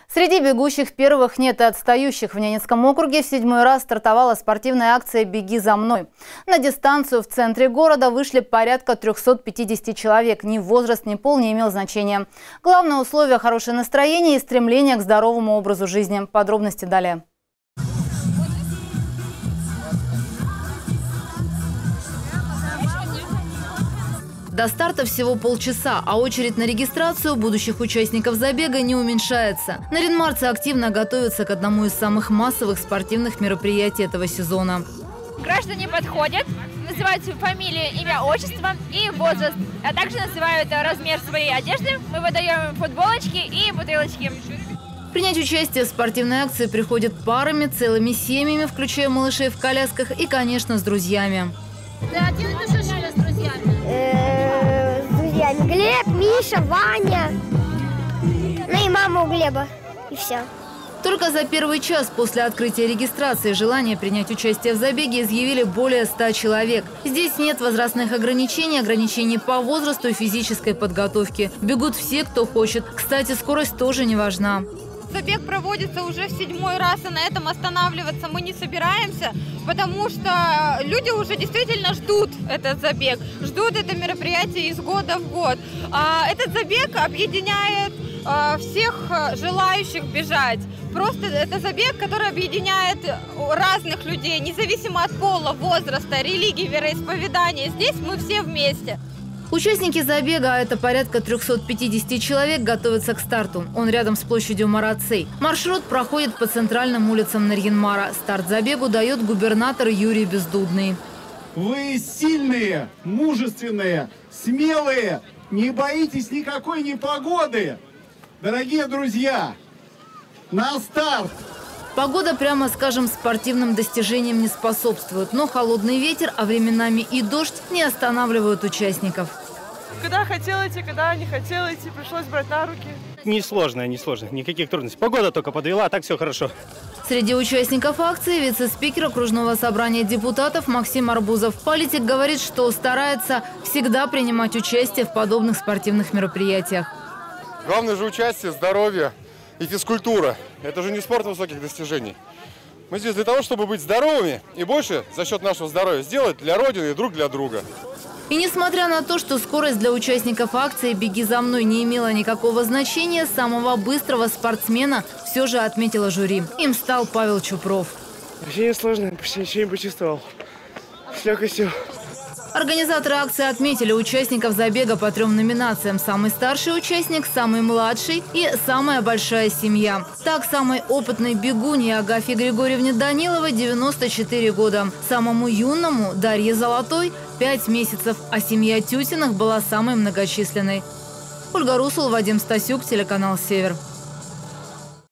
Среди бегущих первых нет и отстающих. В Ненецком округе в 7-й раз стартовала спортивная акция «Беги за мной». На дистанцию в центре города вышли порядка 350 человек. Ни возраст, ни пол не имел значения. Главное условие – хорошее настроение и стремление к здоровому образу жизни. Подробности далее. До старта всего полчаса, а очередь на регистрацию будущих участников забега не уменьшается. Наринмарцы активно готовятся к одному из самых массовых спортивных мероприятий этого сезона. Граждане подходят, называют свою фамилию, имя, отчество и возраст, а также называют размер своей одежды. Мы выдаем им футболочки и бутылочки. Принять участие в спортивной акции приходят парами, целыми семьями, включая малышей в колясках и, конечно, с друзьями. Ты один идешь или с друзьями? С друзьями. Глеб, Миша, Ваня. Ну и мама у Глеба. И все. Только за первый час после открытия регистрации желание принять участие в забеге изъявили более 100 человек. Здесь нет возрастных ограничений по возрасту и физической подготовке. Бегут все, кто хочет. Кстати, скорость тоже не важна. Забег проводится уже в 7-й раз, и на этом останавливаться мы не собираемся, потому что люди уже действительно ждут этот забег, ждут это мероприятие из года в год. Этот забег объединяет всех желающих бежать. Просто это забег, который объединяет разных людей, независимо от пола, возраста, религии, вероисповедания. Здесь мы все вместе. Участники забега, а это порядка 350 человек, готовятся к старту. Он рядом с площадью Марацей. Маршрут проходит по центральным улицам Нарьян-Мара. Старт забегу дает губернатор Юрий Бездудный. Вы сильные, мужественные, смелые, не боитесь никакой непогоды. Дорогие друзья, на старт! Погода, прямо скажем, спортивным достижениям не способствует, но холодный ветер, а временами и дождь не останавливают участников. Когда хотел идти, когда не хотел идти, пришлось брать на руки. Несложно, никаких трудностей. Погода только подвела, а так все хорошо. Среди участников акции вице-спикер окружного собрания депутатов Максим Арбузов. Политик говорит, что старается всегда принимать участие в подобных спортивных мероприятиях. Главное же участие, здоровье и физкультура. Это же не спорт высоких достижений. Мы здесь для того, чтобы быть здоровыми и больше за счет нашего здоровья сделать для Родины и друг для друга. И несмотря на то, что скорость для участников акции «Беги за мной» не имела никакого значения, самого быстрого спортсмена все же отметила жюри. Им стал Павел Чупров. Ощущение сложное, почти ничего не почувствовал. С легкостью. Организаторы акции отметили участников забега по 3 номинациям: самый старший участник, самый младший и самая большая семья. Так, самой опытной бегунье Агафье Григорьевне Даниловой 94 года, самому юному Дарье Золотой 5 месяцев, а семья Тютиных была самой многочисленной. Ольга Русул, Вадим Стасюк, телеканал «Север».